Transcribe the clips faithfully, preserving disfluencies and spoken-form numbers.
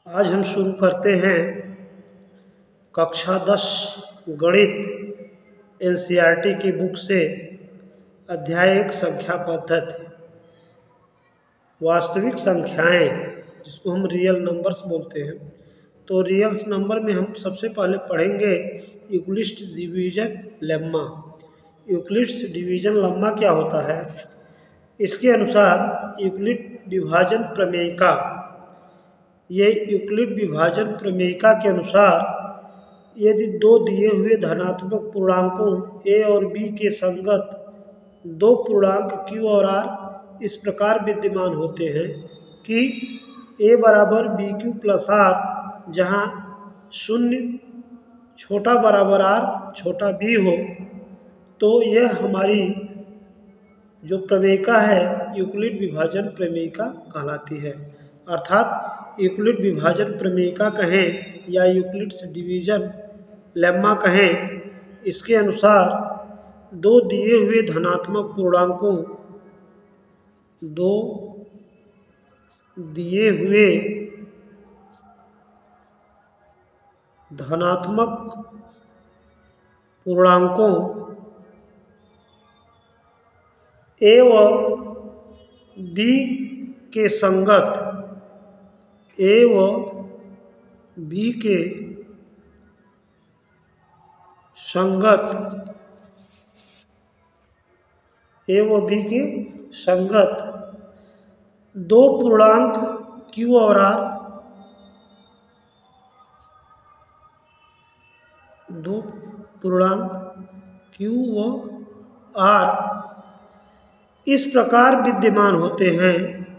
आज हम शुरू करते हैं कक्षा दस गणित एनसीईआरटी की बुक से अध्याय एक संख्या पद्धति। वास्तविक संख्याएं जिसको हम रियल नंबर्स बोलते हैं। तो रियल नंबर में हम सबसे पहले पढ़ेंगे Euclid's division lemma. Euclid's division lemma क्या होता है? इसके अनुसार यूक्लिड विभाजन प्रमेयिका, ये यूक्लिड विभाजन प्रमेयिका के अनुसार यदि दो दिए हुए धनात्मक पूर्णांकों a और b के संगत दो पूर्णांक q और r इस प्रकार विद्यमान होते हैं कि a बराबर बी क्यू प्लस आर, जहाँ शून्य छोटा बराबर r छोटा b हो, तो यह हमारी जो प्रमेयिका है यूक्लिड विभाजन प्रमेयिका कहलाती है। अर्थात यूक्लिड विभाजन प्रमेयिका कहें या यूक्लिड्स डिवीजन लेम्मा कहें, इसके अनुसार दो दिए हुए धनात्मक पूर्णांकों दो दिए हुए धनात्मक पूर्णांकों a व b के संगत a व b के संगत a व b के संगत दो पूर्णांक q और r, दो पूर्णांक q व r इस प्रकार विद्यमान होते हैं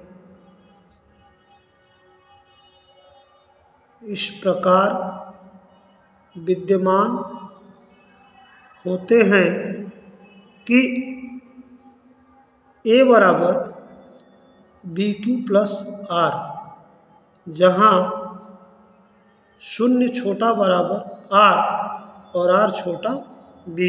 इस प्रकार विद्यमान होते हैं कि a बराबर बी क्यू प्लस आर, जहाँ शून्य छोटा बराबर r और r छोटा b।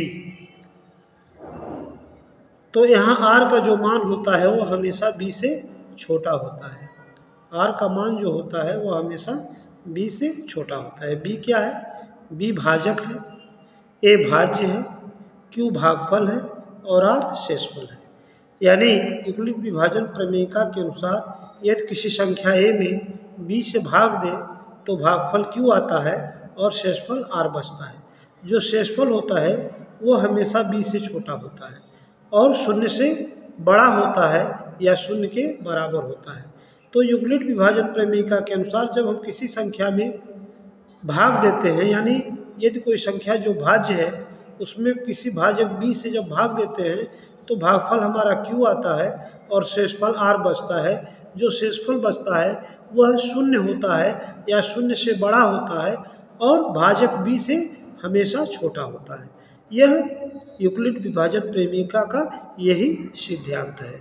तो यहाँ r का जो मान होता है वो हमेशा b से छोटा होता है। r का मान जो होता है वो हमेशा b से छोटा होता है। b क्या है? b भाजक है, a भाज्य है, q भागफल है और r शेषफल है। यानी यूक्लिड विभाजन प्रमेयिका के अनुसार यदि किसी संख्या a में b से भाग दे तो भागफल q आता है और शेषफल r बचता है। जो शेषफल होता है वो हमेशा b से छोटा होता है और शून्य से बड़ा होता है या शून्य के बराबर होता है। तो यूक्लिड विभाजन प्रमेयिका के अनुसार जब हम किसी संख्या में भाग देते हैं, यानी यदि कोई संख्या जो भाज्य है उसमें किसी भाजक b से जब भाग देते हैं तो भागफल हमारा q आता है और शेषफल r बचता है। जो शेषफल बचता है वह शून्य होता है या शून्य से बड़ा होता है और भाजक b से हमेशा छोटा होता है। यह यूक्लिड विभाजन प्रमेयिका का यही सिद्धांत है।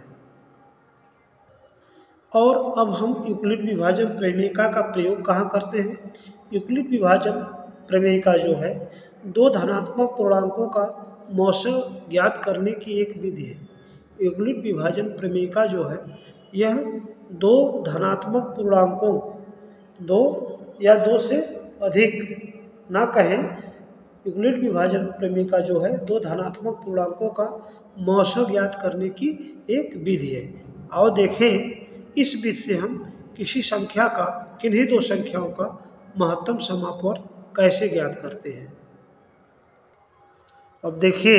और अब हम यूक्लिड विभाजन प्रमेयिका का प्रयोग कहाँ करते हैं? यूक्लिड विभाजन प्रमेयिका जो है दो धनात्मक पूर्णांकों का मौसा ज्ञात करने की एक विधि है। यूक्लिड विभाजन प्रमेयिका जो है यह दो धनात्मक पूर्णांकों दो या दो से अधिक ना कहें, यूक्लिड विभाजन प्रमेयिका जो है दो धनात्मक पूर्णांकों का मौसा ज्ञात करने की एक विधि है। आओ देखें इस विधि से हम किसी संख्या का किन्हीं दो संख्याओं का महत्तम समापवर्त कैसे ज्ञात करते हैं। अब देखिए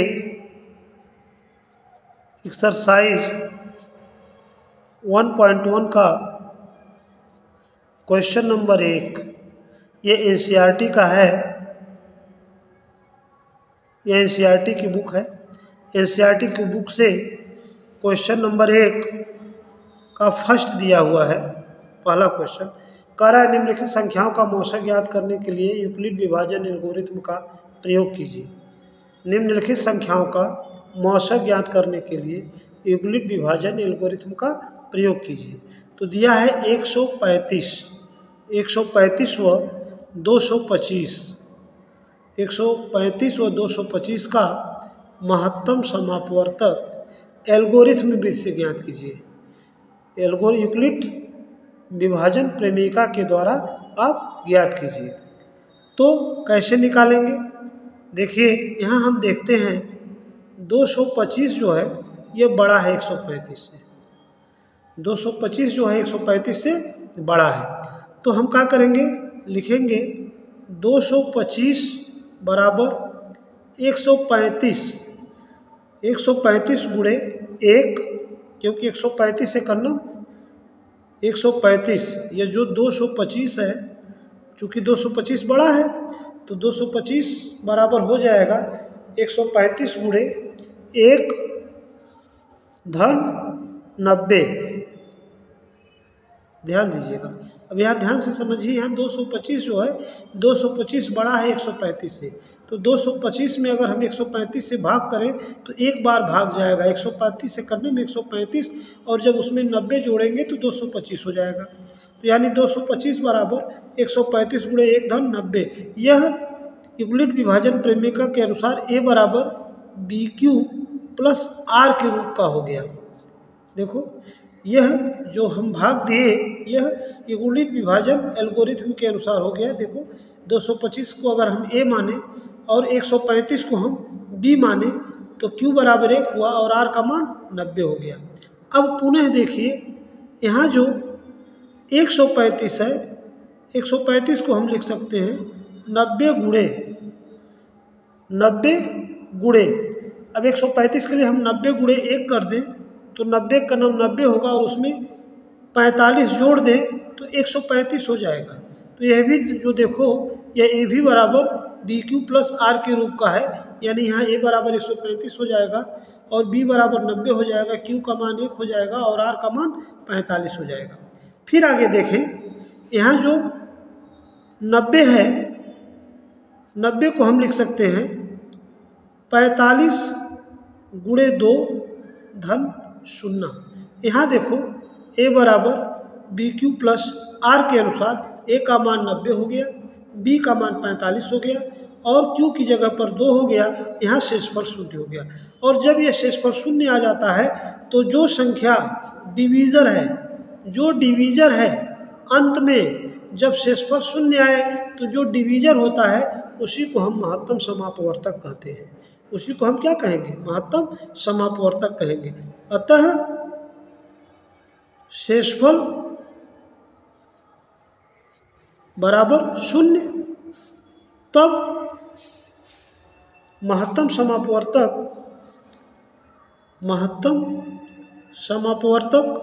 एक्सरसाइज वन पॉइंट वन का क्वेश्चन नंबर एक, ये एनसीईआरटी का है, यह एनसीईआरटी की बुक है। एनसीईआरटी की बुक से क्वेश्चन नंबर एक का फर्स्ट दिया हुआ है। पहला क्वेश्चन कह रहा है निम्नलिखित संख्याओं का मौसा ज्ञात करने के लिए यूक्लिड विभाजन एल्गोरिथम का प्रयोग कीजिए। निम्नलिखित संख्याओं का मौसा ज्ञात करने के लिए यूक्लिड विभाजन एल्गोरिथम का प्रयोग कीजिए। तो दिया है एक सौ पैंतीस, एक सौ पैंतीस व दो सौ पच्चीस, एक सौ पैंतीस व दो सौ पच्चीस का महत्तम समापवर्तक एल्गोरिथम विधि से ज्ञात कीजिए। एल्गोरिथम यूक्लिड विभाजन प्रमेयिका के द्वारा आप ज्ञात कीजिए। तो कैसे निकालेंगे? देखिए यहाँ हम देखते हैं दो सौ पच्चीस जो है ये बड़ा है एक सौ पैंतीस से, दो सौ पच्चीस जो है एक सौ पैंतीस से बड़ा है। तो हम क्या करेंगे, लिखेंगे दो सौ पच्चीस बराबर एक सौ पैंतीस, एक सौ पैंतीस गुणे एक, क्योंकि एक सौ पैंतीस से करना एक सौ पैंतीस, ये जो दो सौ पच्चीस है, चूँकि दो सौ पच्चीस बड़ा है तो दो सौ पच्चीस बराबर हो जाएगा एक सौ पैंतीस गुणे एक धन नब्बे। ध्यान दीजिएगा, अब यहाँ ध्यान से समझिए, यहाँ दो सौ पच्चीस जो है दो सौ पच्चीस बड़ा है एक सौ पैंतीस से, तो दो सौ पच्चीस में अगर हम एक सौ पैंतीस से भाग करें तो एक बार भाग जाएगा, एक सौ पैंतीस से करने में एक सौ पैंतीस, और जब उसमें नब्बे जोड़ेंगे तो दो सौ पच्चीस हो जाएगा। तो यानी दो सौ पच्चीस बराबर एक सौ पैंतीस गुणे एक धन नब्बे। यह यूक्लिड विभाजन प्रेमिका के अनुसार ए बराबर बी क्यू प्लस आर के रूप का हो गया। देखो यह जो हम भाग दिए यह यूक्लिड विभाजन एल्गोरिथम के अनुसार हो गया। देखो दो सौ पच्चीस को अगर हम ए माने और एक सौ पैंतीस को हम बी माने तो क्यू बराबर एक हुआ और आर का मान नब्बे हो गया। अब पुनः देखिए यहाँ जो एक सौ पैंतीस है, एक सौ पैंतीस को हम लिख सकते हैं नब्बे गुणे नब्बे गुणे अब एक सौ पैंतीस के लिए हम नब्बे गुणे एक कर दें तो नब्बे का नाम नब्बे होगा और उसमें पैंतालीस जोड़ दें तो एक सौ पैंतीस हो जाएगा। तो यह भी जो देखो यह ए भी बराबर बी क्यू प्लस आर के रूप का है, यानी यहाँ ए बराबर एक सौ पैंतीस हो जाएगा और बी बराबर नब्बे हो जाएगा, क्यू का मान एक हो जाएगा और आर का मान पैंतालीस हो जाएगा। फिर आगे देखें, यहाँ जो नब्बे है, नब्बे को हम लिख सकते हैं पैंतालीस गुणे दो धन शून्य। यहाँ देखो ए बराबर बी क्यू प्लस आर के अनुसार ए का मान नब्बे हो गया, बी का मान पैंतालीस हो गया और क्यू की जगह पर दो हो गया, यहाँ शेषफल शून्य हो गया। और जब ये शेषफल शून्य आ जाता है तो जो संख्या डिवीज़र है, जो डिवीज़र है अंत में जब शेषफल शून्य आए तो जो डिवीज़र होता है उसी को हम महत्तम समापवर्तक कहते हैं। उसी को हम क्या कहेंगे, महत्तम समापवर्तक कहेंगे। अतः शेषफल बराबर शून्य, तब महत्तम समापवर्तक महत्तम समापवर्तक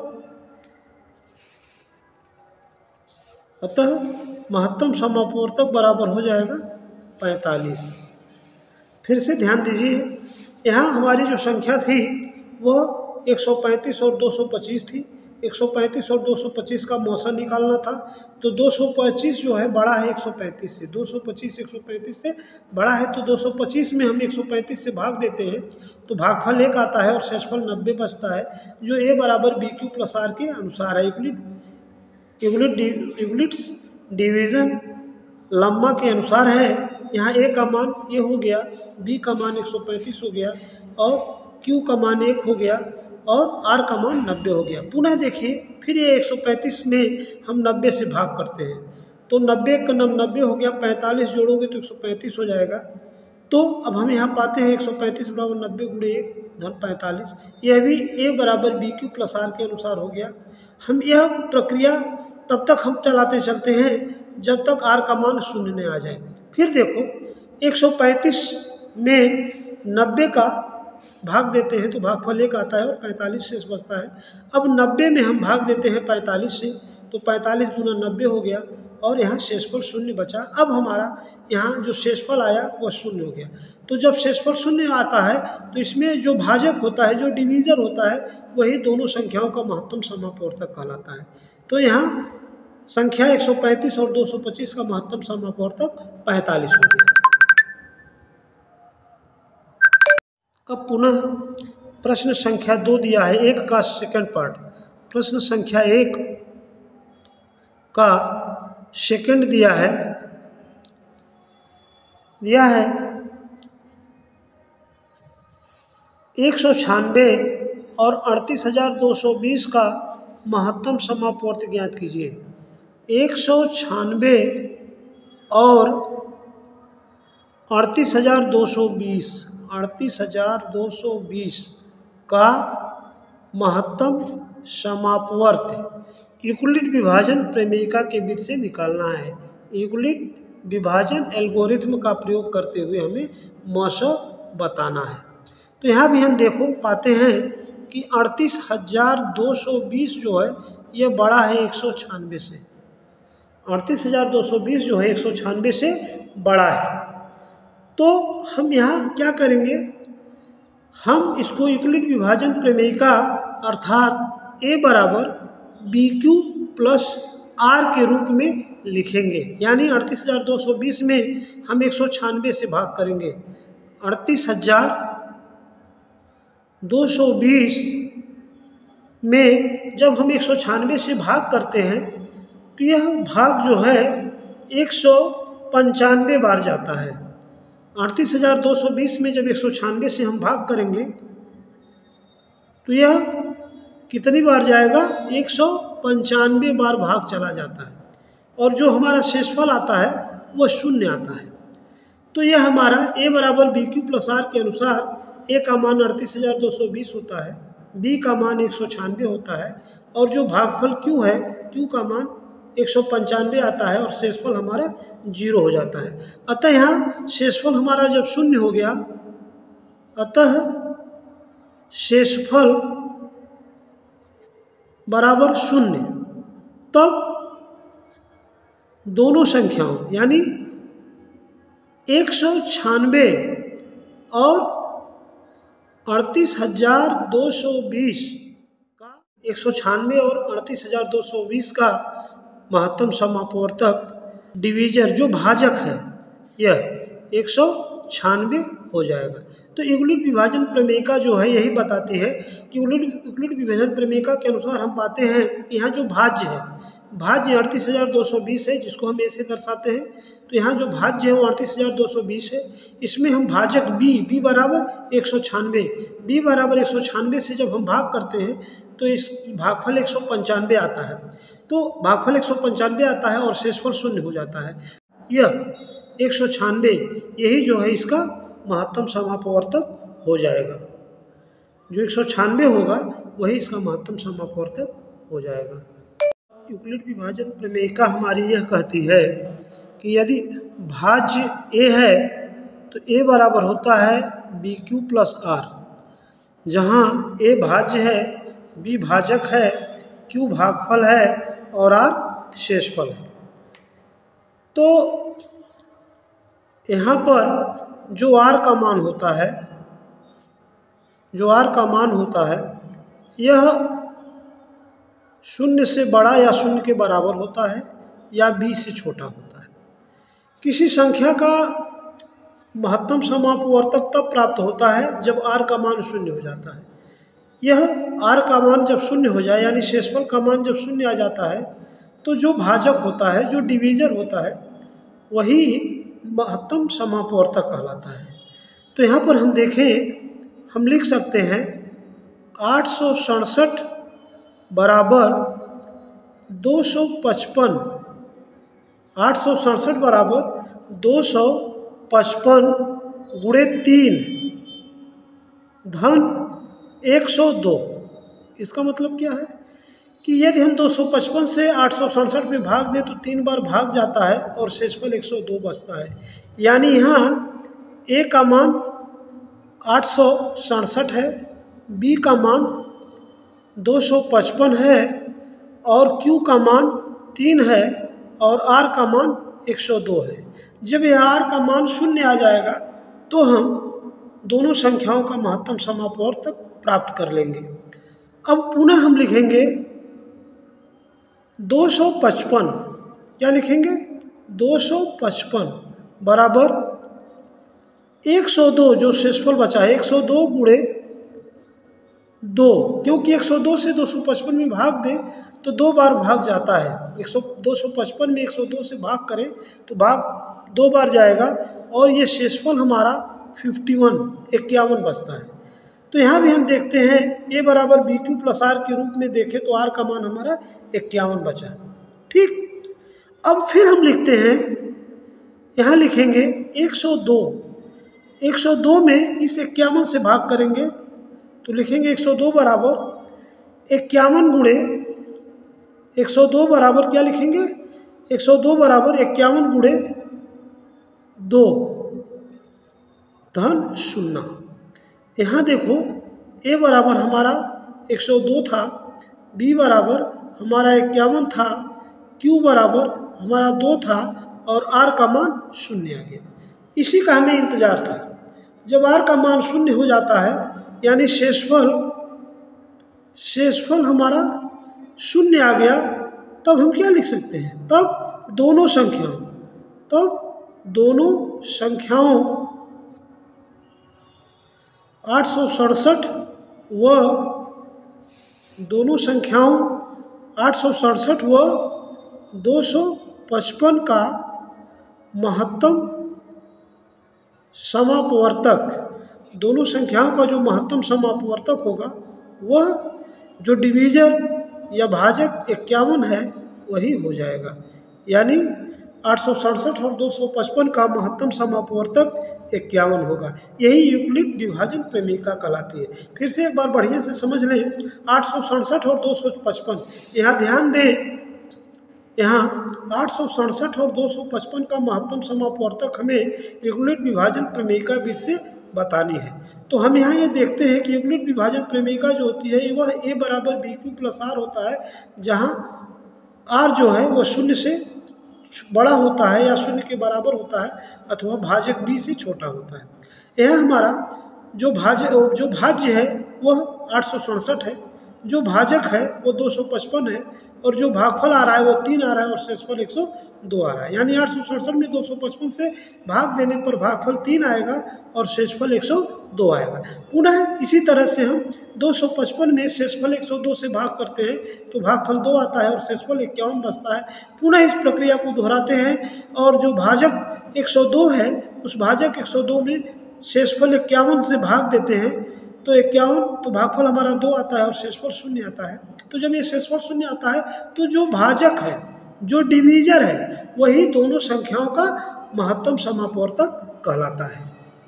अतः महत्तम समापवर्तक बराबर हो जाएगा पैंतालीस। फिर से ध्यान दीजिए, यहाँ हमारी जो संख्या थी वह एक सौ पैंतीस और दो सौ पच्चीस थी। एक सौ पैंतीस और दो सौ पच्चीस का मौसा निकालना था, तो दो सौ पच्चीस जो है बड़ा है एक सौ पैंतीस से, दो सौ पच्चीस एक सौ पैंतीस से बड़ा है, तो दो सौ पच्चीस में हम एक सौ पैंतीस से भाग देते हैं तो भागफल एक आता है और शेषफल नब्बे बचता है, जो ए बराबर बी क्यू प्लस आर के अनुसार है। यूक्लिड यूक्लिड यूक्लिड्स डिवीज़न लम्मा के अनुसार है। यहाँ ए का मान ये हो गया, बी का मान एक सौ पैंतीस हो गया और क्यू का मान एक हो गया और आर का मान नब्बे हो गया। पुनः देखिए, फिर ये एक सौ पैंतीस में हम नब्बे से भाग करते हैं तो नब्बे का नाम नब्बे हो गया, पैंतालीस जोड़ोगे तो एक सौ पैंतीस हो जाएगा। तो अब हम यहाँ पाते हैं एक सौ पैंतीस बराबर नब्बे गुणे एक धन पैंतालीस। यह भी ए बराबर बी क्यू प्लस आर के अनुसार हो गया। हम यह प्रक्रिया तब तक हम चलाते चलते हैं जब तक आर का मान शून्य न आ जाए। फिर देखो एक सौ पैंतीस में नब्बे का भाग देते हैं तो भागफल एक आता है और पैंतालीस शेष बचता है। अब नब्बे में हम भाग देते हैं पैंतालीस से तो पैंतालीस गुना नब्बे हो गया और यहाँ शेषफल शून्य बचा। अब हमारा यहाँ जो शेषफल आया वह शून्य हो गया। तो जब शेषफल शून्य आता है तो इसमें जो भाजक होता है, जो डिवीज़र होता है, वही दोनों संख्याओं का महत्तम समापवर्तक कहलाता है। तो यहाँ संख्या एक सौ पैंतीस और दो सौ पच्चीस का महत्तम समापवर्तक पैंतालीस हो गया। अब पुनः प्रश्न संख्या दो दिया है, एक का सेकंड पार्ट। प्रश्न संख्या एक का सेकंड दिया है दिया है एक सौ छियानवे और अड़तीस हजार दो सौ बीस का महत्तम समापवर्तक ज्ञात कीजिए। एक सौ छियानवे और अड़तीस हजार दो सौ बीस अड़तीस हजार दो सौ बीस का महत्तम समापवर्त यूक्लिड विभाजन प्रमेयिका के विधि से निकालना है। यूक्लिड विभाजन एल्गोरिथ्म का प्रयोग करते हुए हमें मौसो बताना है। तो यहाँ भी हम देखो पाते हैं कि अड़तीस हजार दो सौ बीस जो है ये बड़ा है एक सौ छियानवे से। अड़तीस हजार दो सौ बीस जो है एक सौ छियानवे से बड़ा है। तो हम यहाँ क्या करेंगे, हम इसको यूक्लिड विभाजन प्रमेयिका अर्थात ए बराबर बी क्यू प्लस आर के रूप में लिखेंगे। यानी अड़तीस हजार दो सौ बीस में हम एक सौ छियानवे से भाग करेंगे। अड़तीस हजार दो सौ बीस में जब हम एक सौ छियानवे से भाग करते हैं तो यह भाग जो है एक सौ पंचानवे बार जाता है। अड़तीस हजार दो सौ बीस में जब एक सौ छियानवे से हम भाग करेंगे तो यह कितनी बार जाएगा, एक सौ पंचानवे बार भाग चला जाता है और जो हमारा शेषफल आता है वह शून्य आता है। तो यह हमारा ए बराबर बी क्यू प्लस आर के अनुसार ए का मान अड़तीस हजार दो सौ बीस होता है, बी का मान एक सौ छियानवे होता है और जो भागफल क्यू है क्यू का मान एक सौ पंचानवे आता है और शेषफल हमारा जीरो हो जाता है। अतः यहाँ शेषफल हमारा जब शून्य हो गया, अतः शेषफल बराबर शून्य, तब दोनों संख्याओं यानी एक सौ छियानवे और अड़तीस हजार दो सौ बीस का एक सौ छियानवे और अड़तीस हजार दो सौ बीस का महत्तम समापवर्तक डिवीजर जो भाजक है यह एक सौ छियानवे हो जाएगा। तो यूक्लिड विभाजन प्रमेयिका जो है यही बताती है कि यूक्लिड यूक्लिड विभाजन प्रमेयिका के अनुसार हम पाते हैं कि यहाँ जो भाज्य है, भाज्य अड़तीस हजार दो सौ बीस है जिसको हम ऐसे दर्शाते हैं। तो यहाँ जो भाज्य है वो अड़तीस हजार दो सौ बीस है। इसमें हम भाजक b b बराबर एक सौ छियानवे b बराबर एक सौ छियानवे से जब हम भाग करते हैं तो इस भागफल एक सौ पंचानवे आता है। तो भागफल एक सौ पंचानवे आता है और शेषफल शून्य हो जाता है। यह एक सौ छियानवे यही जो है इसका महत्तम समापवर्तक हो जाएगा। जो एक सौ छियानवे होगा वही इसका महत्तम समापवर्तक हो जाएगा। यूक्लिड विभाजन प्रमेयिका हमारी यह कहती है कि यदि भाज्य ए है तो ए बराबर होता है बी क्यू प्लस आर, जहाँ ए भाज्य है, बी भाजक है, क्यू भागफल है और आर शेषफल है। तो यहाँ पर जो आर का मान होता है जो आर का मान होता है यह शून्य से बड़ा या शून्य के बराबर होता है या बी से छोटा होता है। किसी संख्या का महत्तम समापवर्तक तब प्राप्त होता है जब आर का मान शून्य हो जाता है। यह आर का मान जब शून्य हो जाए यानी शेषफल का मान जब शून्य आ जाता है तो जो भाजक होता है, जो डिवीजर होता है, वही महत्तम समापवर्तक कहलाता है। तो यहाँ पर हम देखें, हम लिख सकते हैं आठ सौ सड़सठ बराबर दो सौ पचपन आठ सौ सड़सठ बराबर दो सौ पचपन गुणे तीन धन एक सौ दो। इसका मतलब क्या है कि यदि हम दो सौ पचपन से आठ सौ सड़सठ में भाग दें तो तीन बार भाग जाता है और शेषफल एक सौ दो बचता है। यानी यहाँ ए का मान आठ सौ सड़सठ है, बी का मान दो सौ पचपन है और क्यू का मान तीन है और आर का मान एक सौ दो है। जब यह आर का मान शून्य आ जाएगा तो हम दोनों संख्याओं का महत्तम समापवर्तक प्राप्त कर लेंगे। अब पुनः हम लिखेंगे दो सौ पचपन, क्या लिखेंगे दो सौ पचपन बराबर एक सौ दो, जो शेषफल बचा है एक सौ दो गुणे दो, क्योंकि एक सौ दो से दो सौ पचपन में भाग दें तो दो बार भाग जाता है। एक सौ दो सौ पचपन में एक सौ दो से भाग करें तो भाग दो बार जाएगा और ये शेषफल हमारा इक्यावन इक्यावन बचता है। तो यहाँ भी हम देखते हैं ए बराबर बी क्यू प्लस आर के रूप में देखें तो आर का मान हमारा इक्यावन बचा। ठीक, अब फिर हम लिखते हैं, यहाँ लिखेंगे एक सौ दो। एक सौ दो में इस इक्यावन से भाग करेंगे तो लिखेंगे एक सौ दो बराबर इक्यावन गुणे एक सौ दो बराबर क्या लिखेंगे, एक सौ दो बराबर इक्यावन गुणे दो धन शून्य। यहाँ देखो ए बराबर हमारा एक सौ दो था, बी बराबर हमारा इक्यावन था, क्यू बराबर हमारा दो था और आर का मान शून्य आ गया। इसी का हमें इंतजार था। जब आर का मान शून्य हो जाता है यानी शेषफल शेषफल हमारा शून्य आ गया, तब हम क्या लिख सकते हैं, तब दोनों संख्याओं तब दोनों संख्याओं आठ सौ सड़सठ व दोनों संख्याओं आठ सौ सड़सठ व दो सौ पचपन का महत्तम समापवर्तक, दोनों संख्याओं का जो महत्तम समापवर्तक होगा वह जो डिवीजर या भाजक इक्यावन है वही हो जाएगा। यानी आठ सौ सड़सठ और दो सौ पचपन का महत्तम समापवर्तक इक्यावन होगा। यही यूक्लिड विभाजन प्रमेयिका कहलाती है। फिर से एक बार बढ़िया से समझ लें, आठ सौ सड़सठ और दो सौ पचपन, यहाँ ध्यान दें, यहाँ आठ सौ सड़सठ और दो सौ पचपन का महत्तम समापवर्तक हमें यूक्लिड विभाजन प्रमेयिका विधि से बतानी है। तो हम यहाँ ये देखते हैं कि यूक्लिड विभाजन प्रमेयिका जो होती है वह ए बराबर बी क्यू प्लस आर होता है, जहाँ आर जो है वह शून्य से बड़ा होता है या शून्य के बराबर होता है अथवा भाजक बी से छोटा होता है। यह हमारा जो भाज्य जो भाज्य है वह आठ सौ सड़सठ है, जो भाजक है वो दो सौ पचपन है और जो भागफल आ रहा है वो तीन आ रहा है और शेषफल एक सौ दो आ रहा है। यानी आठ सौ सड़सठ में दो सौ पचपन से भाग देने पर भागफल तीन आएगा और शेषफल एक सौ दो आएगा। पुनः इसी तरह से हम दो सौ पचपन में शेषफल एक सौ दो से भाग करते हैं तो भागफल दो आता है और शेषफल इक्यावन बचता है। पुनः इस प्रक्रिया को दोहराते हैं और जो भाजक एक सौ दो है उस भाजक एक सौ दो में शेषफल इक्यावन से भाग देते हैं तो इक्यावन, तो भागफल हमारा दो आता है और शेषफल शून्य आता है। तो जब ये शेषफल शून्य आता है तो जो भाजक है, जो डिवीजर है, वही दोनों संख्याओं का महत्तम समापवर्तक कहलाता है।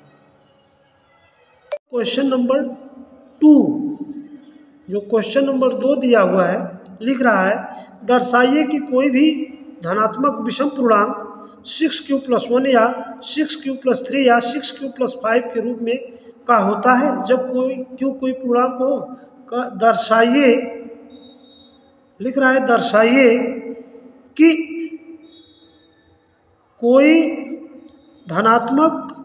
क्वेश्चन नंबर टू, जो क्वेश्चन नंबर दो दिया हुआ है, लिख रहा है दर्शाइए कि कोई भी धनात्मक विषम पूर्णांक सिक्स क्यू प्लस वन या सिक्स क्यू प्लस थ्री या सिक्स क्यू प्लस फाइव के रूप में का होता है जब कोई क्यू कोई पूर्णांक हो। का दर्शाइए, लिख रहा है दर्शाइए कि कोई धनात्मक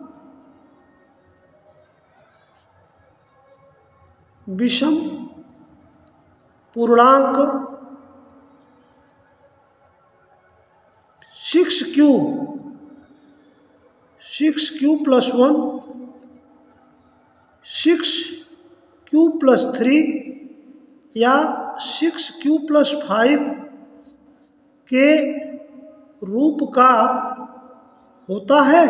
विषम पूर्णांक six q six q plus one six q plus three या सिक्स क्यू प्लस फाइव के रूप का होता है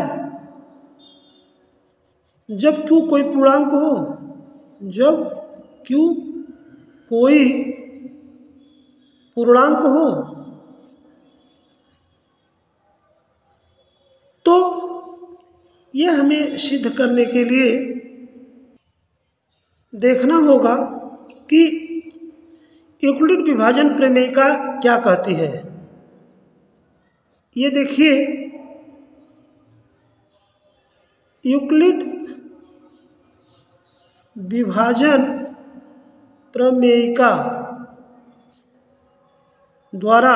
जब क्यू कोई पूर्णांक हो, जब क्यू कोई पूर्णांक हो तो यह हमें सिद्ध करने के लिए देखना होगा कि यूक्लिड विभाजन प्रमेयिका क्या कहती है। ये देखिए, यूक्लिड विभाजन प्रमेयिका द्वारा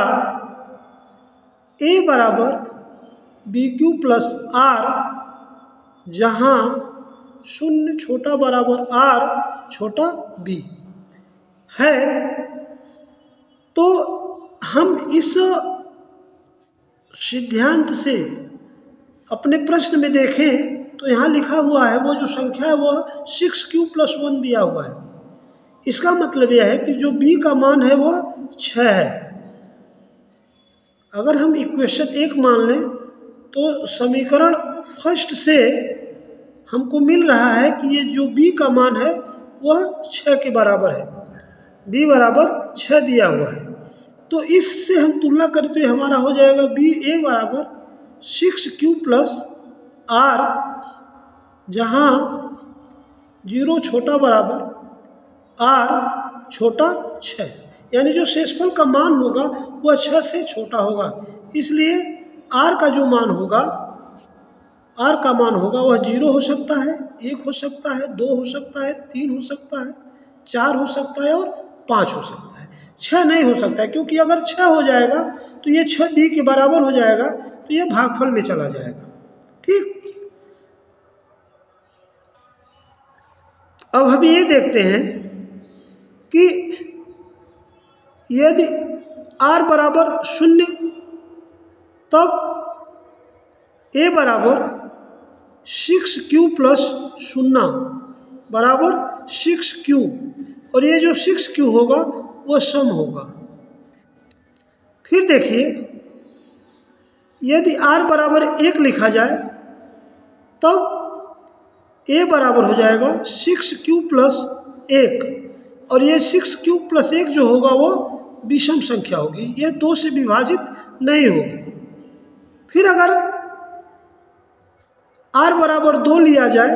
ए बराबर बी क्यू प्लस आर, जहाँ शून्य छोटा बराबर आर छोटा बी है, तो हम इस सिद्धांत से अपने प्रश्न में देखें तो यहाँ लिखा हुआ है वो जो संख्या है वह सिक्स क्यू प्लस वन दिया हुआ है। इसका मतलब यह है कि जो b का मान है वह छः है। अगर हम इक्वेशन एक मान लें तो समीकरण फर्स्ट से हमको मिल रहा है कि ये जो b का मान है वह छः के बराबर है, b बराबर छः दिया हुआ है। तो इससे हम तुलना करें तो ये हमारा हो जाएगा बी ए बराबर सिक्स क्यू प्लस आर, जहाँ जीरो छोटा बराबर आर छोटा छः, यानी जो शेषफल का मान होगा वह छः से छोटा होगा। इसलिए आर का जो मान होगा आर का मान होगा वह जीरो हो सकता है, एक हो सकता है, दो हो सकता है, तीन हो सकता है, चार हो सकता है और पाँच हो सकता है। छः नहीं हो सकता है, क्योंकि अगर छः हो जाएगा तो ये छः बी के बराबर हो जाएगा, तो ये भागफल में चला जाएगा। ठीक, अब हम ये देखते हैं कि यदि r बराबर शून्य तब a बराबर सिक्स क्यू प्लस शून्य बराबर सिक्स क्यू, और ये जो सिक्स क्यू होगा वो सम होगा। फिर देखिए यदि r बराबर एक लिखा जाए तब a बराबर हो जाएगा सिक्स क्यू प्लस एक, और ये सिक्स क्यू प्लस एक जो होगा वो विषम संख्या होगी, ये दो से विभाजित नहीं होगी। फिर अगर r बराबर दो लिया जाए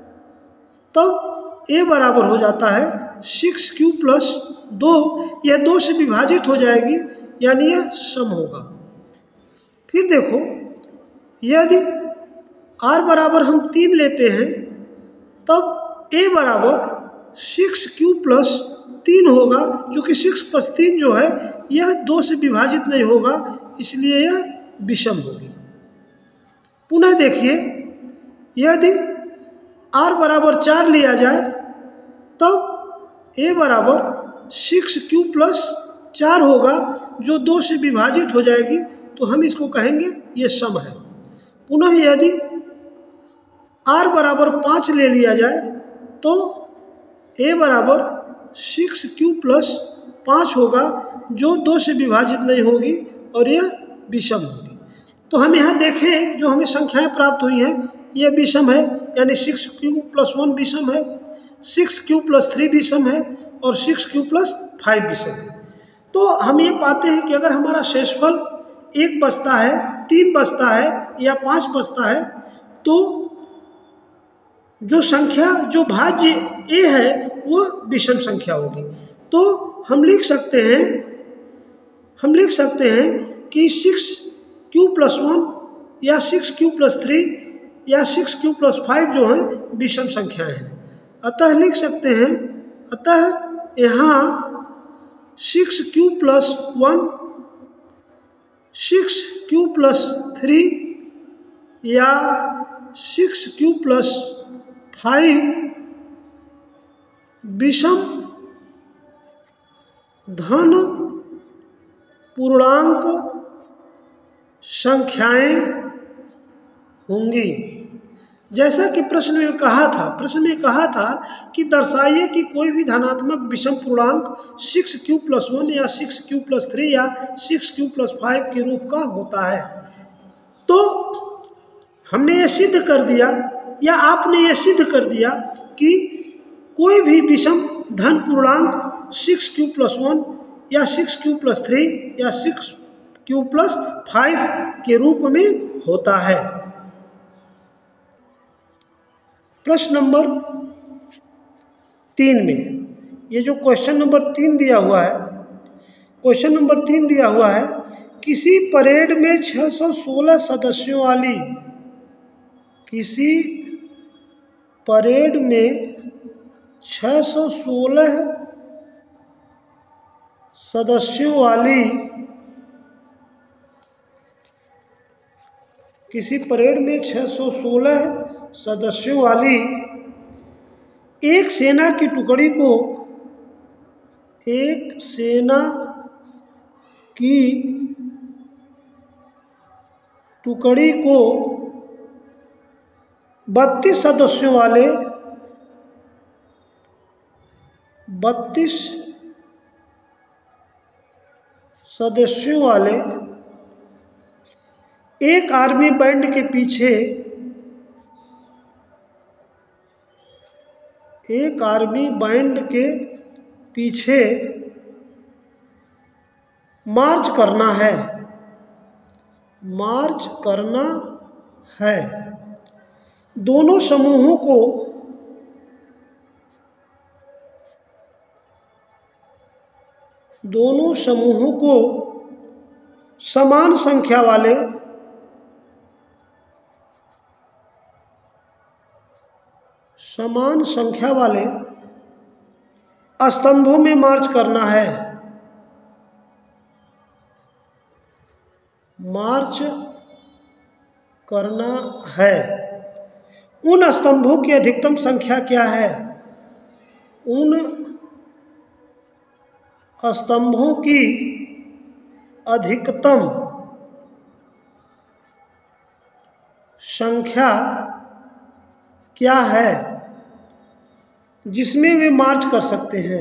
तब a बराबर हो जाता है सिक्स क्यू प्लस दो, यह दो से विभाजित हो जाएगी, यानी यह सम होगा। फिर देखो यदि r बराबर हम तीन लेते हैं तब a बराबर सिक्स क्यू प्लस तीन होगा, जो कि सिक्स प्लस तीन जो है यह दो से विभाजित नहीं होगा, इसलिए यह विषम होगी। पुनः देखिए यदि r बराबर चार लिया जाए तब a बराबर सिक्स क्यू प्लस चार होगा, जो दो से विभाजित हो जाएगी, तो हम इसको कहेंगे ये सम है। पुनः यदि r बराबर पाँच ले लिया जाए तो a बराबर सिक्स क्यू प्लस पाँच होगा, जो दो से विभाजित नहीं होगी और यह विषम होगी। तो हम यहाँ देखें जो हमें संख्याएं प्राप्त हुई हैं ये विषम है, यानी सिक्स क्यू प्लस वन विषम है, सिक्स क्यू प्लस थ्री विषम है और सिक्स क्यू प्लस फाइव विषम है। तो हम ये पाते हैं कि अगर हमारा शेषफल एक बचता है, तीन बचता है या पाँच बचता है, तो जो संख्या जो भाज्य a है वो विषम संख्या होगी। तो हम लिख सकते हैं हम लिख सकते हैं कि सिक्स क्यू प्लस वन या सिक्स क्यू प्लस थ्री या सिक्स क्यू प्लस फाइव जो है विषम संख्याएं हैं। अतः लिख सकते हैं अतः यहाँ six q plus one, six q plus three या सिक्स क्यू प्लस फाइव विषम धन पूर्णांक संख्याएं होंगी। जैसा कि प्रश्न में कहा था प्रश्न में कहा था कि दर्शाइए कि कोई भी धनात्मक विषम पूर्णांक सिक्स क्यू प्लस वन या सिक्स क्यू प्लस थ्री या सिक्स क्यू प्लस फाइव के रूप का होता है। तो हमने ये सिद्ध कर दिया या आपने ये सिद्ध कर दिया कि कोई भी विषम धन पूर्णांक सिक्स क्यू प्लस वन या सिक्स क्यू प्लस थ्री या सिक्स क्यू प्लस फाइव के रूप में होता है। प्रश्न नंबर तीन में ये जो क्वेश्चन नंबर तीन दिया हुआ है क्वेश्चन नंबर तीन दिया हुआ है किसी परेड में छह सौ सोलह सदस्यों वाली किसी परेड में छह सौ सोलह सदस्यों वाली किसी परेड में छह सौ सोलह सदस्यों वाली एक सेना की टुकड़ी को एक सेना की टुकड़ी को बत्तीस सदस्यों वाले बत्तीस सदस्यों वाले एक आर्मी बैंड के पीछे एक आर्मी बैंड के पीछे मार्च करना है, मार्च करना है। दोनों समूहों को दोनों समूहों को समान संख्या वाले समान संख्या वाले स्तंभों में मार्च करना है। मार्च करना है। उन स्तंभों की अधिकतम संख्या क्या है? उन स्तंभों की अधिकतम संख्या क्या है जिसमें वे मार्च कर सकते हैं,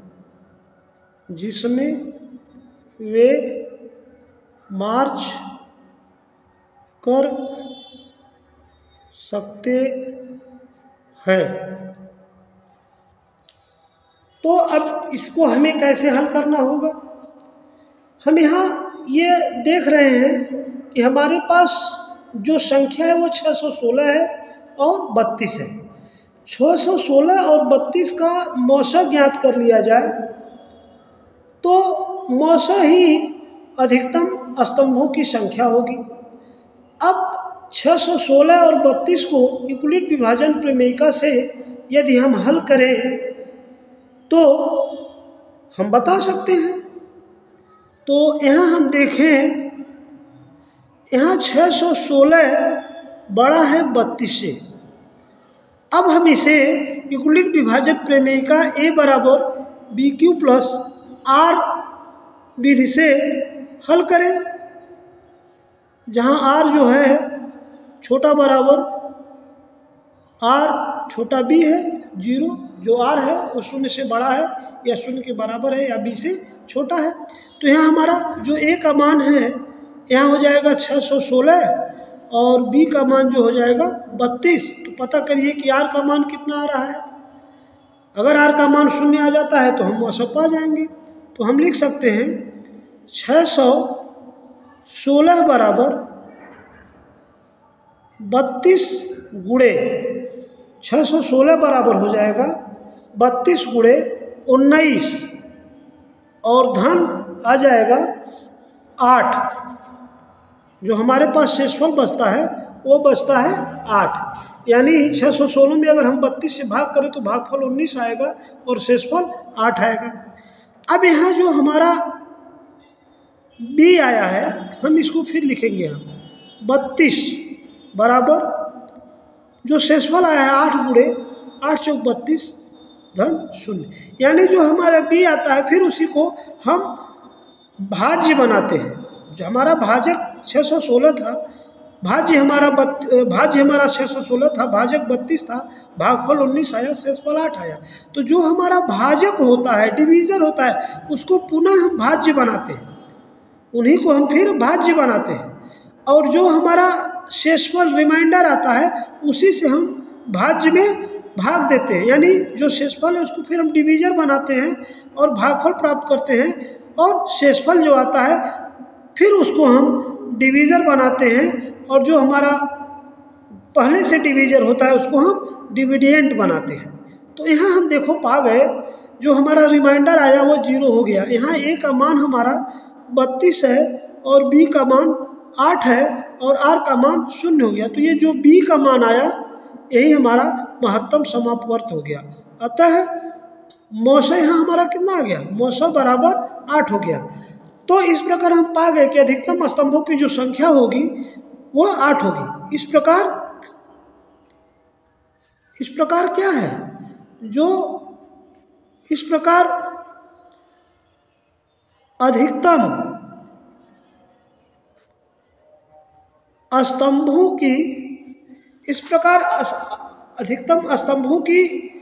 जिसमें वे मार्च कर सकते हैं। तो अब इसको हमें कैसे हल करना होगा? हम यहाँ ये देख रहे हैं कि हमारे पास जो संख्या है वो छः सौ सोलह है और बत्तीस है। छः सौ सोलह और बत्तीस का मौसा ज्ञात कर लिया जाए तो मौसा ही अधिकतम स्तंभों की संख्या होगी। अब छः सौ सोलह और बत्तीस को यूक्लिड विभाजन प्रमेयिका से यदि हम हल करें तो हम बता सकते हैं। तो यहाँ हम देखें, यहाँ छः सौ सोलह बड़ा है बत्तीस से। अब हम इसे यूक्लिड विभाजन प्रमेयिका ए बराबर बी क्यू प्लस आर विधि से हल करें, जहाँ आर जो है छोटा बराबर आर छोटा बी है, जीरो जो आर है वो शून्य से बड़ा है या शून्य के बराबर है या बी से छोटा है। तो यहाँ हमारा जो ए का मान है यहाँ हो जाएगा छः सौ सोलह और बी का मान जो हो जाएगा बत्तीस। तो पता करिए कि आर का मान कितना आ रहा है। अगर आर का मान शून्य आ जाता है तो हम मौसा पा जाएंगे। तो हम लिख सकते हैं छः सौ सोलह बराबर बत्तीस गुणे छः सौ सोलह बराबर हो जाएगा बत्तीस गुणे उन्नीस और धन आ जाएगा आठ। जो हमारे पास शेषफल बचता है वो बचता है आठ। यानी छः सौ सोलह में अगर हम बत्तीस से भाग करें तो भागफल उन्नीस आएगा और शेषफल आठ आएगा। अब यहाँ जो हमारा बी आया है हम इसको फिर लिखेंगे, यहाँ बत्तीस बराबर जो शेषफल आया है आठ गुणे आठ चौक बत्तीस धन शून्य। यानी जो हमारा बी आता है फिर उसी को हम भाज्य बनाते हैं। जो हमारा भाजक छः सौ सोलह था, भाज्य हमारा बत भाज्य हमारा छः सौ सोलह था, भाजक बत्तीस था, भागफल उन्नीस आया, शेषफल आठ आया। तो जो हमारा भाजक होता है, डिवीज़र होता है, उसको पुनः हम भाज्य बनाते हैं, उन्हीं को हम फिर भाज्य बनाते हैं। और जो हमारा शेषफल रिमाइंडर आता है उसी से हम भाज्य में भाग देते हैं। यानी जो शेषफल है उसको फिर हम डिवीज़र बनाते हैं और भागफल प्राप्त करते हैं, और शेषफल जो आता है फिर उसको हम डिवीज़र बनाते हैं, और जो हमारा पहले से डिवीज़र होता है उसको हम डिविडेंड बनाते हैं। तो यहाँ हम देखो पा गए जो हमारा रिमाइंडर आया वो जीरो हो गया। यहाँ ए का मान हमारा बत्तीस है और बी का मान आठ है और आर का मान शून्य हो गया। तो ये जो बी का मान आया यही हमारा महत्तम समापवर्त हो गया। अतः मौसा यहाँ हमारा कितना आ गया, मौसा बराबर आठ हो गया। तो इस प्रकार हम पा गए कि अधिकतम स्तंभों की जो संख्या होगी वो आठ होगी। इस प्रकार इस प्रकार क्या है, जो इस प्रकार अधिकतम स्तंभों की इस प्रकार अधिकतम स्तंभों की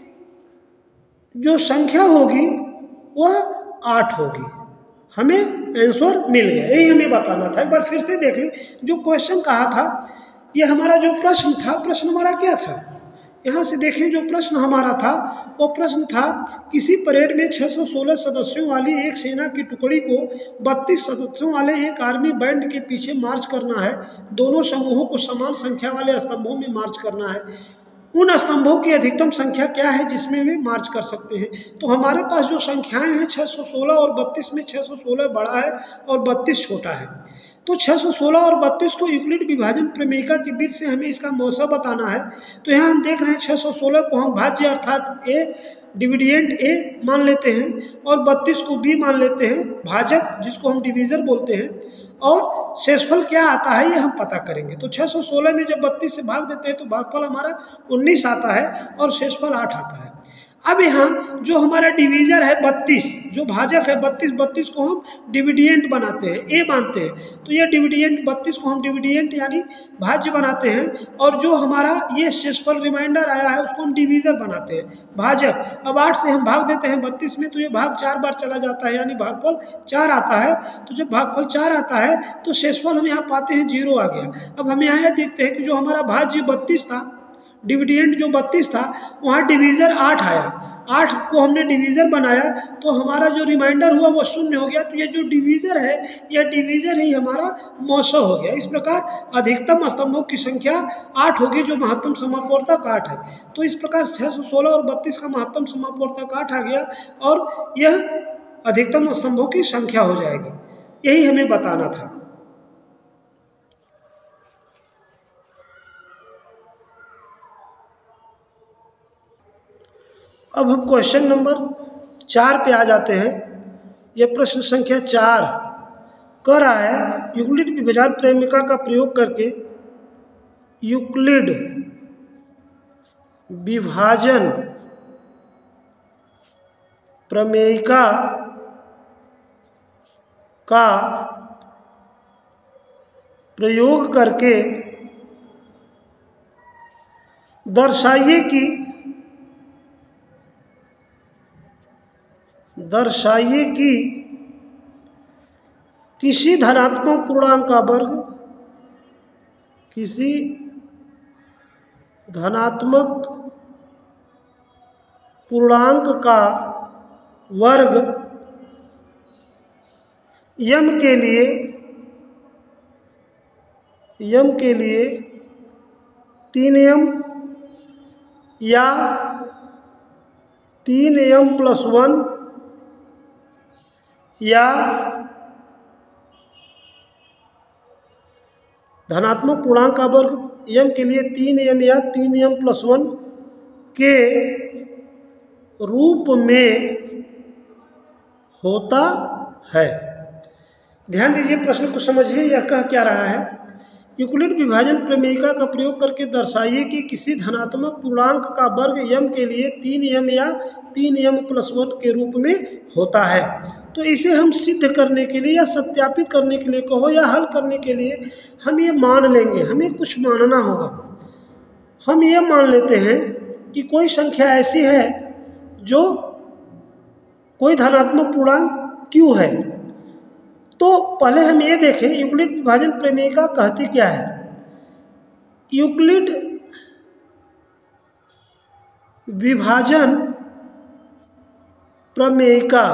जो संख्या होगी वह आठ होगी। हमें आंसर मिल गया, यही हमें बताना था। एक बार फिर से देख लें, जो क्वेश्चन कहा था, ये हमारा जो प्रश्न था, प्रश्न हमारा क्या था, यहाँ से देखें जो प्रश्न हमारा था वो प्रश्न था किसी परेड में छह सौ सोलह सदस्यों वाली एक सेना की टुकड़ी को बत्तीस सदस्यों वाले एक आर्मी बैंड के पीछे मार्च करना है। दोनों समूहों को समान संख्या वाले स्तंभों में मार्च करना है। उन स्तंभों की अधिकतम संख्या क्या है जिसमें वे मार्च कर सकते हैं। तो हमारे पास जो संख्याएं हैं छह सौ सोलह और बत्तीस में छह सौ सोलह बड़ा है और बत्तीस छोटा है। तो छह सौ सोलह और बत्तीस को यूक्लिड विभाजन प्रमेयिका के बीच से हमें इसका मौसा बताना है। तो यहाँ हम देख रहे हैं छह सौ सोलह को हम भाज्य अर्थात ए डिविडेंट ए मान लेते हैं और बत्तीस को बी मान लेते हैं भाजक जिसको हम डिवीज़र बोलते हैं, और शेषफल क्या आता है ये हम पता करेंगे। तो छह सौ सोलह में जब बत्तीस से भाग देते हैं तो भागफल हमारा उन्नीस आता है और शेषफल आठ आता है। अब यहाँ जो हमारा डिवीज़र है बत्तीस, जो भाजक है बत्तीस, बत्तीस को हम डिविडेंट बनाते हैं, ए मानते हैं। तो ये डिविडेंट बत्तीस को हम डिविडेंट यानी भाज्य बनाते हैं, और जो हमारा ये शेषफल रिमाइंडर आया है उसको हम डिवीज़र बनाते हैं, भाजक। अब आठ से हम भाग देते हैं बत्तीस में तो ये भाग चार बार चला जाता है यानी भागफल चार आता है। तो जब भागफल चार आता है तो शेषफल हम यहाँ पाते हैं जीरो आ गया। अब हम यहाँ यह देखते हैं कि जो हमारा भाज्य बत्तीस था, डिविडेंट जो बत्तीस था, वहाँ डिवीज़र आठ आया, आठ को हमने डिवीज़र बनाया तो हमारा जो रिमाइंडर हुआ वो शून्य हो गया। तो ये जो डिवीज़र है यह डिवीज़र ही हमारा मौसम हो गया। इस प्रकार अधिकतम स्तंभों की संख्या आठ होगी जो महत्तम समापवर्तक आठ है। तो इस प्रकार छः सौ सोलह और बत्तीस का महत्तम समापवर्तक आठ आ गया और यह अधिकतम स्तंभों की संख्या हो जाएगी। यही हमें बताना था। अब हम क्वेश्चन नंबर चार पे आ जाते हैं। यह प्रश्न संख्या चार कह रहा है यूक्लिड विभाजन प्रमेयिका का प्रयोग करके यूक्लिड विभाजन प्रमेयिका का प्रयोग करके दर्शाइए कि दर्शाइए कि किसी धनात्मक पूर्णांक का वर्ग किसी धनात्मक पूर्णांक का वर्ग यम के लिए यम के लिए तीन यम या तीन यम प्लस वन या धनात्मक पूर्णांक का वर्ग यम के लिए तीन यम या तीन यम प्लस वन के रूप में होता है। ध्यान दीजिए, प्रश्न को समझिए। यह कह क्या रहा है, यूक्लिड विभाजन प्रमेयिका का प्रयोग करके दर्शाइए कि किसी धनात्मक पूर्णांक का वर्ग यम के लिए तीन यम या तीन यम प्लस वन के रूप में होता है। तो इसे हम सिद्ध करने के लिए या सत्यापित करने के लिए कहो या हल करने के लिए हम ये मान लेंगे, हमें कुछ मानना होगा। हम ये मान लेते हैं कि कोई संख्या ऐसी है जो कोई धनात्मक पूर्णांक क्यू है। तो पहले हम ये देखें यूक्लिड विभाजन प्रमेयिका कहती क्या है। यूक्लिड विभाजन प्रमेयिका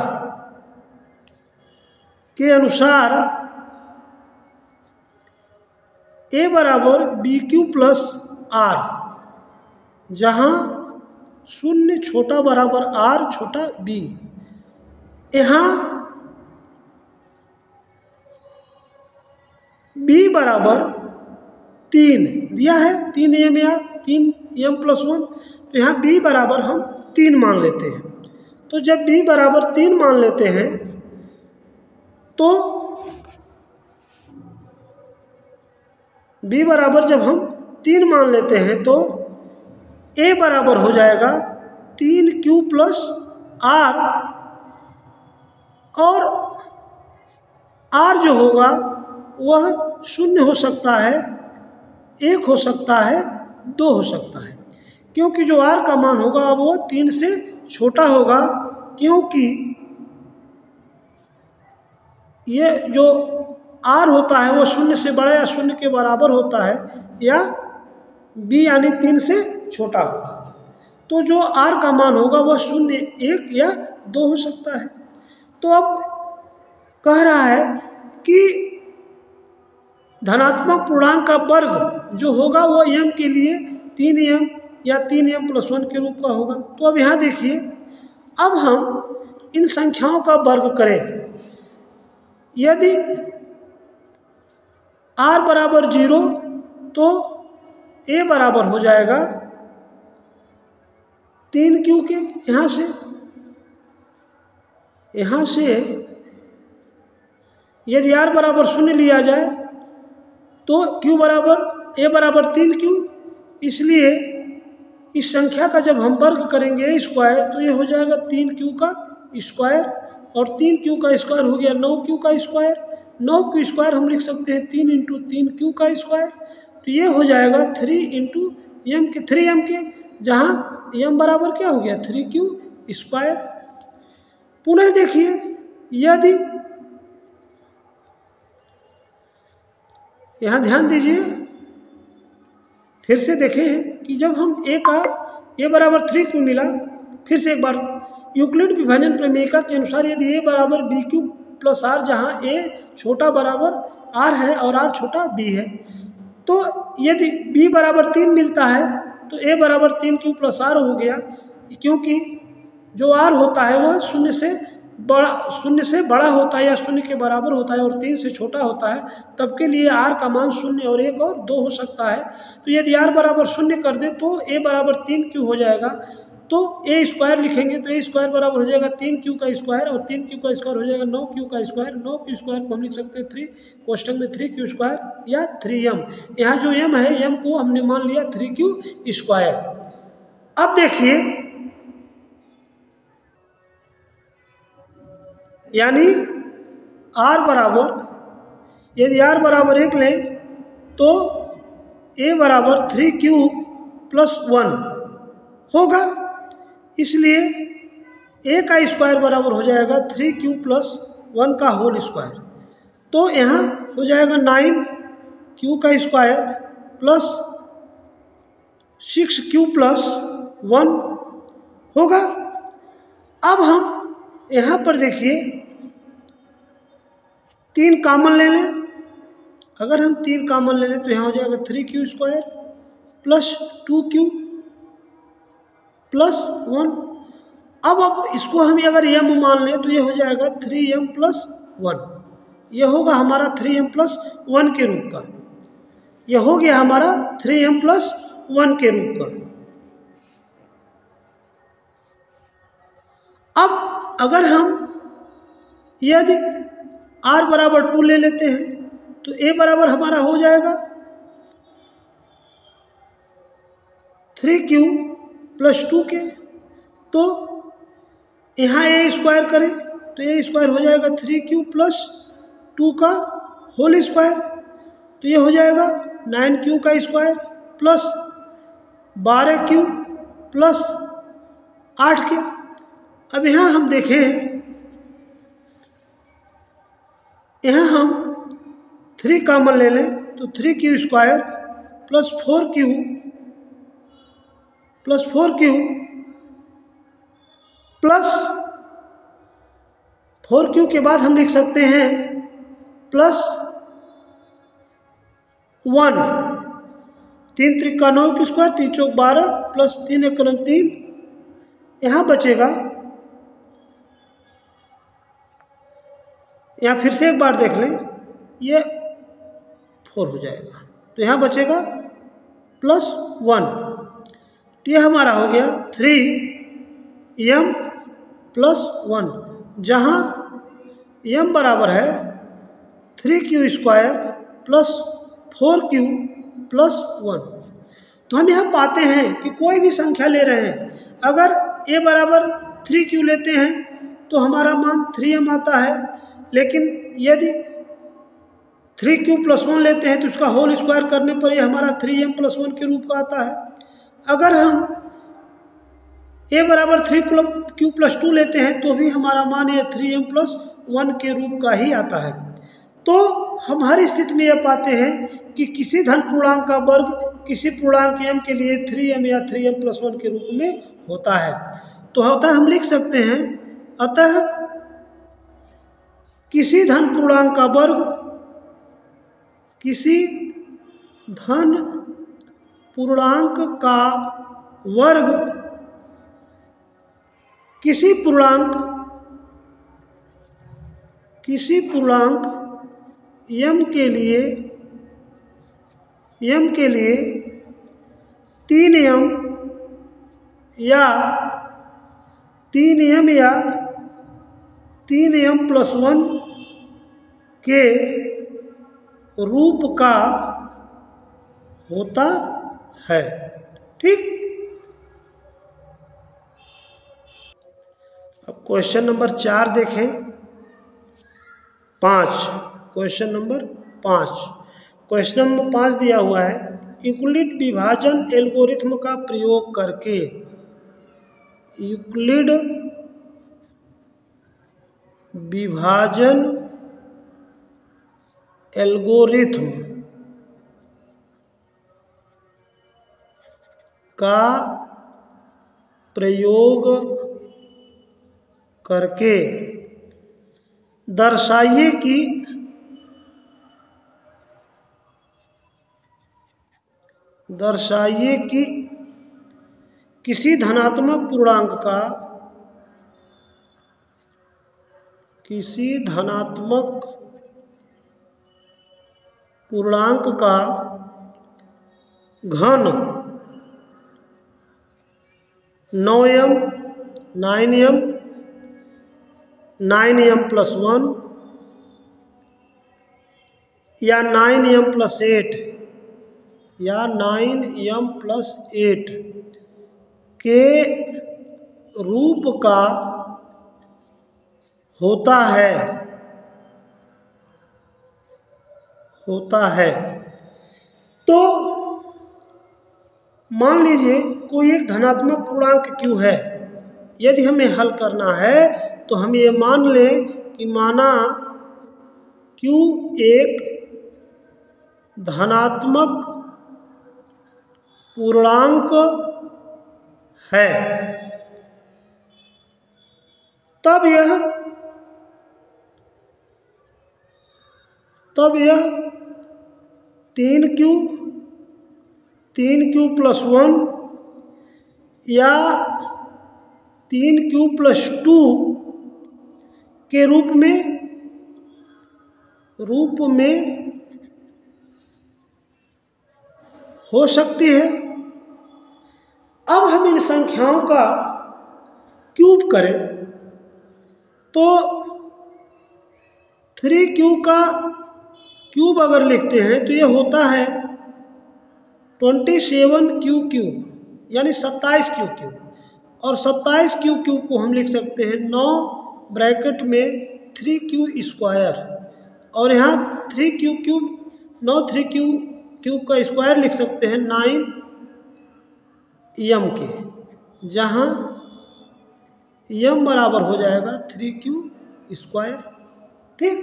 के अनुसार ए बराबर बी क्यू प्लस आर, जहाँ शून्य छोटा बराबर आर छोटा बी, यहाँ बी बराबर तीन दिया है, तीन एम या तीन एम प्लस वन। तो यहाँ बी बराबर हम तीन मान लेते हैं। तो जब बी बराबर तीन मान लेते हैं तो बी बराबर जब हम तीन मान लेते हैं तो ए बराबर हो जाएगा तीन क्यू प्लस आर, और आर जो होगा वह शून्य हो सकता है, एक हो सकता है, दो हो सकता है, क्योंकि जो आर का मान होगा वो तीन से छोटा होगा, क्योंकि ये जो आर होता है वो शून्य से बड़ा या शून्य के बराबर होता है, या बी यानी तीन से छोटा होगा। तो जो आर का मान होगा वह शून्य, एक या दो हो सकता है। तो अब कह रहा है कि धनात्मक पूर्णांक का वर्ग जो होगा वो एम के लिए तीन एम या तीन एम प्लस वन के रूप का होगा। तो अब यहाँ देखिए, अब हम इन संख्याओं का वर्ग करें। यदि r बराबर जीरो तो a बराबर हो जाएगा तीन क्यू के। यहाँ से यहाँ से यदि r बराबर शून्य लिया जाए तो q बराबर a बराबर तीन क्यू। इसलिए इस संख्या का जब हम वर्ग करेंगे स्क्वायर तो ये हो जाएगा तीन क्यू का स्क्वायर, और तीन क्यू का स्क्वायर हो गया नौ क्यू का स्क्वायर। नौ क्यू स्क्वायर हम लिख सकते हैं तीन इंटू तीन क्यू का स्क्वायर। तो ये हो जाएगा थ्री इंटू एम के, थ्री एम के, जहाँ एम बराबर क्या हो गया थ्री क्यू स्क्वायर। पुनः देखिए, यदि यहाँ ध्यान दीजिए, फिर से देखें कि जब हम ए का ए बराबर थ्री क्यू मिला, फिर से एक बार यूक्लिड विभाजन प्रमेयिका के अनुसार यदि ए बराबर बी क्यू प्लस आर, जहाँ ए छोटा बराबर आर है और आर छोटा बी है, तो यदि बी बराबर तीन मिलता है तो ए बराबर तीन क्यू प्लस आर हो गया, क्योंकि जो आर होता है वह शून्य से बड़ा शून्य से बड़ा होता है या शून्य के बराबर होता है और तीन से छोटा होता है, तब के लिए आर का मान शून्य और एक और दो हो सकता है। तो यदि आर बराबर शून्य कर दे तो ए बराबर तीन क्यू हो जाएगा। तो ए स्क्वायर लिखेंगे तो ए स्क्वायर बराबर हो जाएगा तीन क्यू का स्क्वायर, और तीन क्यू का स्क्वायर हो जाएगा नौ क्यू का स्क्वायर। नौ क्यू स्क्वायर को हम लिख सकते हैं थ्री कोष्टक में थ्री क्यू स्क्वायर या थ्री एम। यहाँ जो एम है, एम को हमने मान लिया थ्री क्यू स्क्वायर। अब देखिए, यानी r बराबर, यदि r बराबर एक लें तो a बराबर थ्री क्यू प्लस वन होगा। इसलिए a का स्क्वायर बराबर हो जाएगा थ्री क्यू प्लस वन का होल स्क्वायर। तो यहाँ हो जाएगा नाइन क्यू का square plus six q plus one होगा। अब हम यहाँ पर देखिए तीन कॉमन ले लें। अगर हम तीन कॉमन ले लें तो यहाँ हो जाएगा three q square plus two q plus one. अब अब इसको हम अगर एम मान लें तो ये हो जाएगा थ्री एम प्लस वन। ये होगा हमारा थ्री एम प्लस वन के रूप का। यह हो गया हमारा थ्री एम प्लस वन के रूप का। अब अगर हम यदि r बराबर टू ले लेते हैं तो a बराबर हमारा हो जाएगा थ्री क्यू प्लस टू के। तो यहाँ a स्क्वायर करें तो a स्क्वायर हो जाएगा थ्री क्यू प्लस टू का होल स्क्वायर। तो ये हो जाएगा नाइन क्यू का स्क्वायर प्लस बारह क्यू प्लस आठ के। अब यहाँ हम देखें, यहाँ हम थ्री कॉमन ले लें तो three q square plus four q plus four q plus four q के बाद हम लिख सकते हैं प्लस वन। तीन त्रिका नौ क्यू स्क्वायर, तीन चौक बारह प्लस तीन एक कलम तीन। यहाँ बचेगा, यहाँ फिर से एक बार देख लें, ये फोर हो जाएगा। तो यहाँ बचेगा प्लस वन। तो ये हमारा हो गया थ्री एम प्लस वन, जहाँ एम बराबर है three q square plus four q plus one. तो हम यहाँ पाते हैं कि कोई भी संख्या ले रहे हैं, अगर a बराबर थ्री क्यू लेते हैं तो हमारा मान थ्री एम आता है, लेकिन यदि थ्री क्यू प्लस वन लेते हैं तो उसका होल स्क्वायर करने पर ये हमारा थ्री एम प्लस वन के रूप का आता है। अगर हम a बराबर थ्री क्यू प्लस टू लेते हैं तो भी हमारा मान ये थ्री एम प्लस वन के रूप का ही आता है। तो हम हर स्थिति में यह पाते हैं कि किसी धन पूर्णांक का वर्ग किसी पूर्णांक m के लिए थ्री एम या थ्री एम प्लस वन के रूप में होता है। तो अतः हम लिख सकते हैं, अतः किसी धन पूर्णांक का वर्ग किसी धन पूर्णांक का वर्ग किसी पूर्णांक किसी पूर्णांक m के लिए m के लिए तीन एम या तीन एम या तीन एम प्लस वन के रूप का होता है। ठीक। अब क्वेश्चन नंबर चार देखें। पाँच, क्वेश्चन नंबर पाँच क्वेश्चन नंबर पाँच दिया हुआ है, यूक्लिड विभाजन एल्गोरिथ्म का प्रयोग करके यूक्लिड विभाजन एल्गोरिथ्म का प्रयोग करके दर्शाइए कि दर्शाइए कि किसी धनात्मक पूर्णांक का किसी धनात्मक पूर्णांक का घन नौ m nine m nine m plus one या नाइन एम प्लस एट या नाइन एम प्लस एट के रूप का होता है होता है तो मान लीजिए कोई एक धनात्मक पूर्णांक q है। यदि हमें हल करना है तो हम ये मान लें कि माना q एक धनात्मक पूर्णांक है, तब यह तब यह तीन क्यू तीन क्यू प्लस वन या तीन क्यू प्लस टू के रूप में रूप में हो सकती है। अब हम इन संख्याओं का क्यूब करें तो थ्री क्यू का क्यूब अगर लिखते हैं तो यह होता है ट्वेंटी सेवन क्यू क्यूब यानी सत्ताईस क्यू क्यूब और सत्ताईस क्यू क्यूब को हम लिख सकते हैं नौ ब्रैकेट में थ्री क्यू स्क्वायर और यहाँ थ्री क्यू क्यूब नौ थ्री क्यू क्यूब का स्क्वायर लिख सकते हैं नाइन एम के, जहाँ एम बराबर हो जाएगा थ्री क्यू स्क्वायर। ठीक।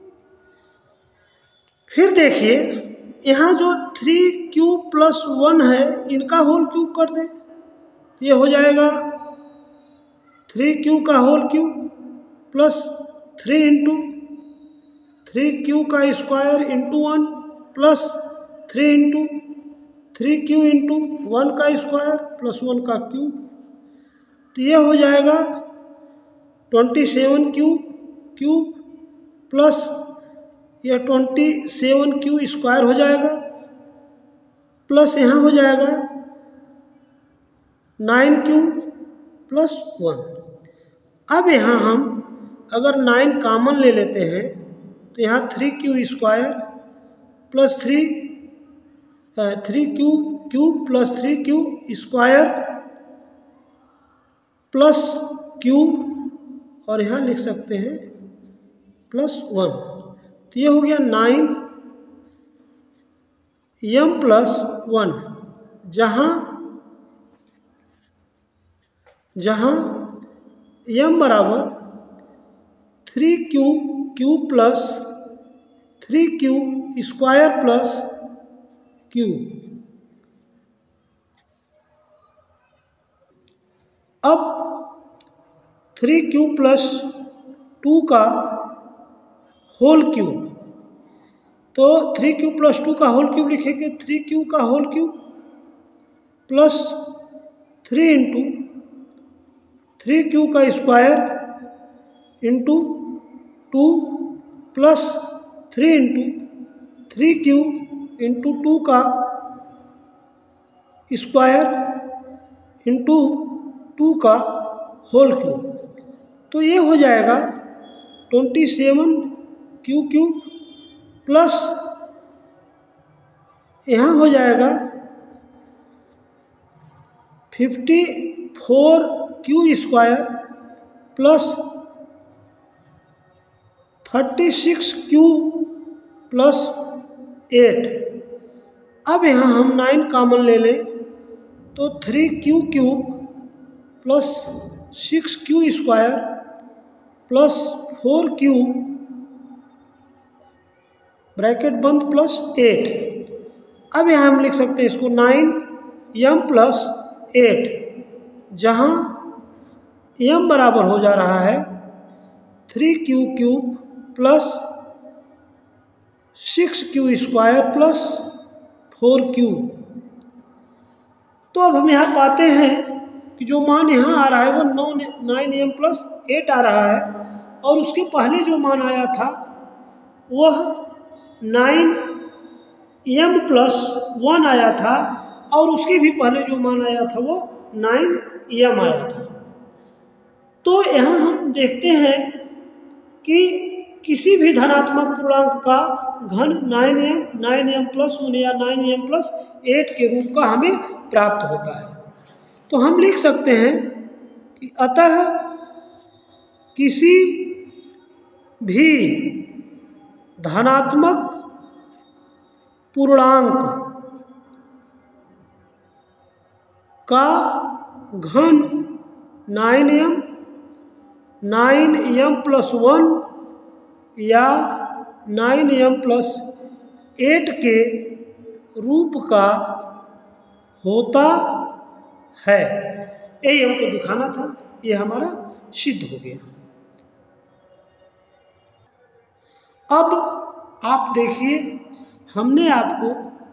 फिर देखिए यहाँ जो थ्री क्यू प्लस वन है इनका होल क्यूब कर दें, ये हो जाएगा थ्री क्यू का whole cube plus three into three q का square into one plus three into three q into one का स्क्वायर प्लस वन का क्यूब, तो ये हो जाएगा twenty seven q cube plus यह ट्वेंटी सेवन क्यू स्क्वायर हो जाएगा प्लस यहाँ हो जाएगा नाइन क्यू प्लस वन। अब यहाँ हम अगर नाइन कॉमन ले लेते हैं तो यहाँ three q square plus three three q cube plus three q square plus cube और यहाँ लिख सकते हैं प्लस वन, तो ये हो गया नाइन एम प्लस वन, जहाँ जहाँ एम बराबर three q q plus three q square plus q. अब थ्री क्यू प्लस टू का होल क्यूब, तो थ्री क्यू प्लस टू का होल क्यूब लिखेंगे, थ्री क्यू का whole cube plus three into three q का square into two plus three into three q into two का square into two का whole cube. तो ये हो जाएगा twenty seven q cube plus यहाँ हो जाएगा fifty four q square plus thirty six q plus eight. अब यहाँ हम नाइन कॉमन ले लें तो three q cube plus six q square plus four q bracket बंद प्लस एट। अब यहाँ हम लिख सकते हैं इसको नाइन यम प्लस एट, जहाँ यम बराबर हो जा रहा है three q cube plus six q square plus four q. तो अब हम यहाँ पाते हैं कि जो मान यहाँ आ रहा है वो नौ नाइन एम प्लस एट आ रहा है, और उसके पहले जो मान आया था वह नाइन एम प्लस वन आया था, और उसके भी पहले जो मान आया था वो नाइन एम आया था। तो यहाँ हम देखते हैं कि किसी भी धनात्मक पूर्णांक का घन nine m nine m plus one या नाइन एम प्लस एट के रूप का हमें प्राप्त होता है। तो हम लिख सकते हैं कि अतः किसी भी धनात्मक पूर्णांक का घन nine m nine m plus one या नाइन एम प्लस एट के रूप का होता है। यही हमको दिखाना था, ये हमारा सिद्ध हो गया। अब आप देखिए, हमने आपको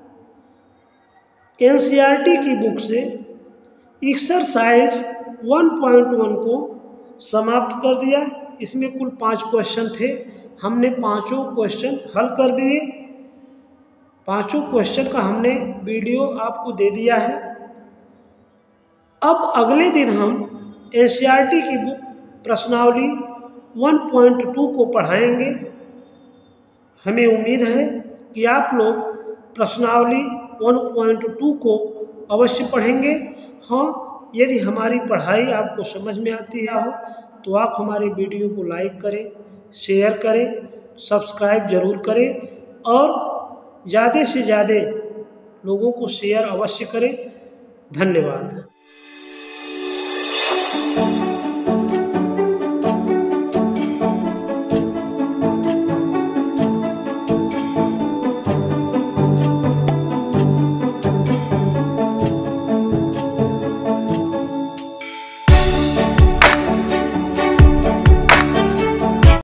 एन सी आर टी की बुक से एक्सरसाइज वन पॉइंट वन को समाप्त कर दिया। इसमें कुल पाँच क्वेश्चन थे, हमने पांचों क्वेश्चन हल कर दिए। पांचों क्वेश्चन का हमने वीडियो आपको दे दिया है। अब अगले दिन हम एन सी आर टी की बुक प्रश्नावली वन पॉइंट टू को पढ़ाएंगे। हमें उम्मीद है कि आप लोग प्रश्नावली वन पॉइंट टू को अवश्य पढ़ेंगे। हाँ, यदि हमारी पढ़ाई आपको समझ में आती है हो तो आप हमारे वीडियो को लाइक करें, शेयर करें, सब्सक्राइब जरूर करें, और ज़्यादा से ज़्यादा लोगों को शेयर अवश्य करें। धन्यवाद।